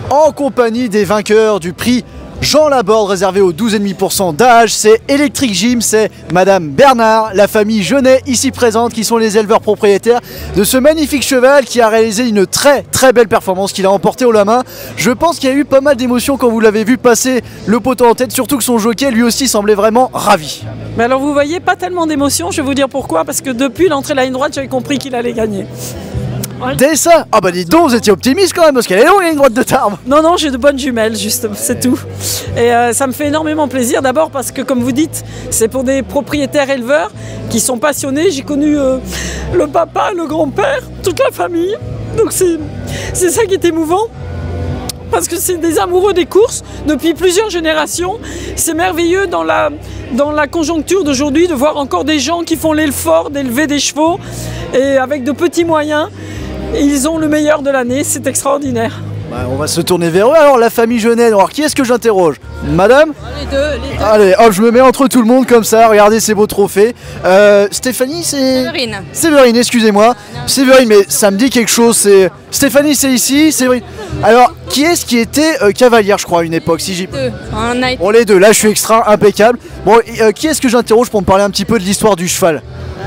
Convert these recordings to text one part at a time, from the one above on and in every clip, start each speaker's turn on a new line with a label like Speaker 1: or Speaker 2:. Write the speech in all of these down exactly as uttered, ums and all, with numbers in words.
Speaker 1: en compagnie des vainqueurs du prix Jean Laborde réservé aux douze virgule cinq pour cent d'âge. C'est Electric Gym, c'est Madame Bernard, la famille Jeunet ici présente qui sont les éleveurs propriétaires de ce magnifique cheval qui a réalisé une très très belle performance qu'il a emporté haut la main. Je pense qu'il y a eu pas mal d'émotions quand vous l'avez vu passer le poteau en tête, surtout que son jockey lui aussi semblait vraiment ravi.
Speaker 2: Mais alors vous voyez, pas tellement d'émotions, je vais vous dire pourquoi, parce que depuis l'entrée de la ligne droite, j'avais compris qu'il allait gagner.
Speaker 1: Dès ça? Ah bah dis donc, vous étiez optimiste quand même, parce qu'elle est longue la ligne droite de Tarbes.
Speaker 2: Non, non, j'ai de bonnes jumelles, juste, c'est tout. Et euh, ça me fait énormément plaisir, d'abord parce que, comme vous dites, c'est pour des propriétaires éleveurs qui sont passionnés. J'ai connu euh, le papa, le grand-père, toute la famille. Donc c'est ça qui est émouvant. Parce que c'est des amoureux des courses depuis plusieurs générations. C'est merveilleux dans la, dans la conjoncture d'aujourd'hui de voir encore des gens qui font l'effort d'élever des chevaux et avec de petits moyens. Ils ont le meilleur de l'année, c'est extraordinaire.
Speaker 1: Bah, on va se tourner vers eux. Alors la famille Jeunet, alors qui est-ce que j'interroge? Madame?
Speaker 2: Les deux, les deux.
Speaker 1: Allez, hop, je me mets entre tout le monde comme ça, regardez ces beaux trophées. Euh, Stéphanie, c'est...
Speaker 3: Séverine.
Speaker 1: Séverine, excusez-moi. Séverine, mais ça me dit quelque chose, c'est... Stéphanie, c'est ici, Séverine. Alors, qui est-ce qui était euh, cavalière, je crois, à une époque, si j'y...
Speaker 3: Deux. On a été...
Speaker 1: Bon, les deux, là je suis extra impeccable. Bon, euh, qui est-ce que j'interroge pour me parler un petit peu de l'histoire du cheval?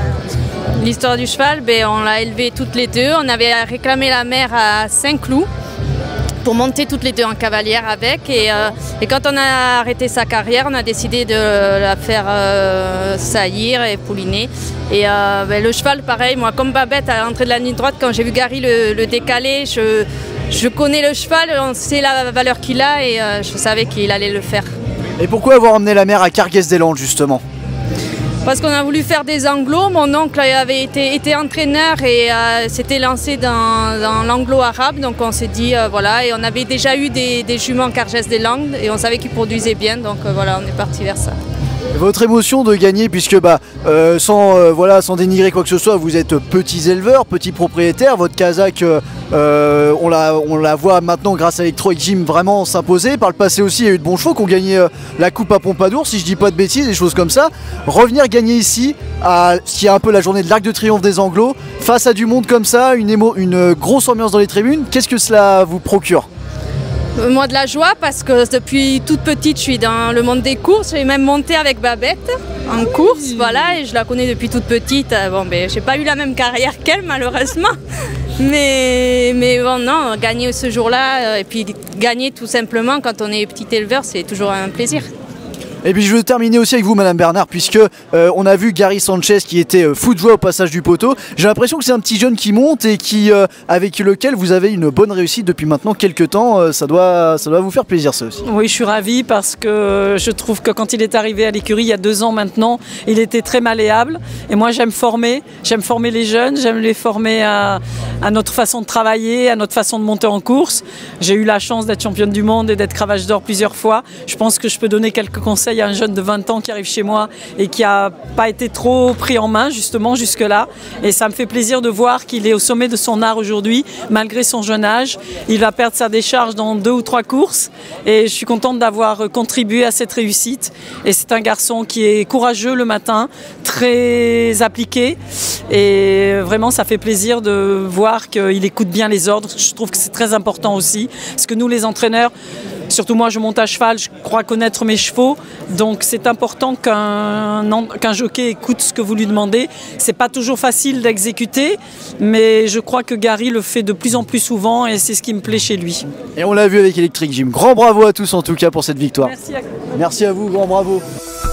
Speaker 3: L'histoire du cheval, ben, on l'a élevé toutes les deux. On avait réclamé la mère à Saint-Cloud pour monter toutes les deux en cavalière avec. Et, euh, et quand on a arrêté sa carrière, on a décidé de la faire euh, saillir et pouliner. Et euh, ben, le cheval, pareil, moi comme Babette à l'entrée de la ligne droite, quand j'ai vu Gary le, le décaler, je, je connais le cheval, on sait la valeur qu'il a et euh, je savais qu'il allait le faire.
Speaker 1: Et pourquoi avoir emmené la mère à Carguès-des-Landes, justement?
Speaker 3: Parce qu'on a voulu faire des anglos, mon oncle avait été, été entraîneur et euh, s'était lancé dans, dans l'anglo-arabe, donc on s'est dit, euh, voilà, et on avait déjà eu des, des juments Carguès-des-Landes et on savait qu'ils produisaient bien, donc euh, voilà, on est parti vers ça.
Speaker 1: Votre émotion de gagner, puisque bah, euh, sans, euh, voilà, sans dénigrer quoi que ce soit, vous êtes petits éleveurs, petits propriétaires, votre Kazakh, euh, on, la, on la voit maintenant grâce à Electric Gym vraiment s'imposer. Par le passé aussi, il y a eu de bons chevaux qui ont gagné euh, la coupe à Pompadour, si je dis pas de bêtises, des choses comme ça. Revenir gagner ici, à ce qui est un peu la journée de l'Arc de Triomphe des Anglos, face à du monde comme ça, une, émo, une grosse ambiance dans les tribunes, qu'est-ce que cela vous procure?
Speaker 3: Moi de la joie parce que depuis toute petite je suis dans le monde des courses, j'ai même monté avec Babette en course, voilà, et je la connais depuis toute petite. Bon ben j'ai pas eu la même carrière qu'elle malheureusement, mais, mais bon non, gagner ce jour-là et puis gagner tout simplement quand on est petit éleveur c'est toujours un plaisir.
Speaker 1: Et puis je veux terminer aussi avec vous Madame Bernard, puisque euh, on a vu Gary Sanchez qui était euh, fou de joie au passage du poteau. J'ai l'impression que c'est un petit jeune qui monte et qui, euh, avec lequel vous avez une bonne réussite depuis maintenant quelques temps. Euh, ça, doit, ça doit vous faire plaisir ça aussi.
Speaker 2: Oui, je suis ravie parce que je trouve que quand il est arrivé à l'écurie il y a deux ans maintenant, il était très malléable. Et moi j'aime former, j'aime former les jeunes, j'aime les former à, à notre façon de travailler, à notre façon de monter en course. J'ai eu la chance d'être championne du monde et d'être cravache d'or plusieurs fois. Je pense que je peux donner quelques conseils. Il y a un jeune de vingt ans qui arrive chez moi et qui n'a pas été trop pris en main justement jusque-là. Et ça me fait plaisir de voir qu'il est au sommet de son art aujourd'hui, malgré son jeune âge. Il va perdre sa décharge dans deux ou trois courses et je suis contente d'avoir contribué à cette réussite. Et c'est un garçon qui est courageux le matin, très appliqué et vraiment ça fait plaisir de voir qu'il écoute bien les ordres. Je trouve que c'est très important aussi parce que nous les entraîneurs, surtout moi je monte à cheval, je crois connaître mes chevaux, donc c'est important qu'un qu'un jockey écoute ce que vous lui demandez. C'est pas toujours facile d'exécuter, mais je crois que Gary le fait de plus en plus souvent et c'est ce qui me plaît chez lui.
Speaker 1: Et on l'a vu avec Electric Gym. Grand bravo à tous en tout cas pour cette victoire.
Speaker 2: Merci à,
Speaker 1: Merci à vous, grand bravo.